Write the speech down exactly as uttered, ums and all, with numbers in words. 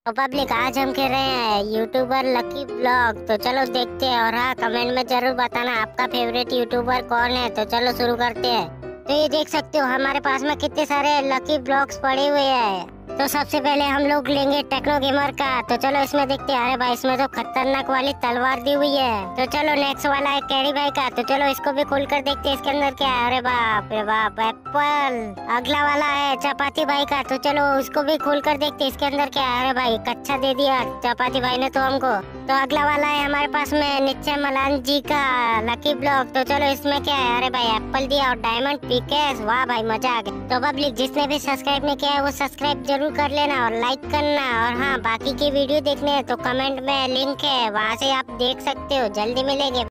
तो पब्लिक आज हम खेल रहे हैं यूट्यूबर लकी ब्लॉग। तो चलो देखते हैं, और हाँ कमेंट में जरूर बताना आपका फेवरेट यूट्यूबर कौन है। तो चलो शुरू करते हैं। तो ये देख सकते हो हमारे पास में कितने सारे लकी ब्लॉक्स पड़े हुए हैं। तो सबसे पहले हम लोग लेंगे टेक्नो गेमर का। तो चलो इसमें देखते हैं। अरे भाई इसमें तो खतरनाक वाली तलवार दी हुई है। तो चलो नेक्स्ट वाला है कैरी भाई का। तो चलो इसको भी खोल कर देखते हैं इसके अंदर क्या है। अरे बाप रे बाप, एप्पल। अगला वाला है चपाती भाई का। तो चलो उसको भी खोल कर देखते हैं इसके अंदर क्या है। अरे भाई कच्चा दे दिया चपाती भाई ने तो हमको। तो अगला वाला है हमारे पास में निश्चय मलान जी का लकी ब्लॉक। तो चलो इसमें क्या है। अरे भाई एप्पल दिया और डायमंड पिकेस। वाह भाई मजा आ गया। तो पब्लिक जिसने भी सब्सक्राइब नहीं किया है वो सब्सक्राइब जरूर कर लेना और लाइक करना। और हाँ बाकी की वीडियो देखने हैं तो कमेंट में लिंक है, वहाँ से आप देख सकते हो। जल्दी मिलेंगे।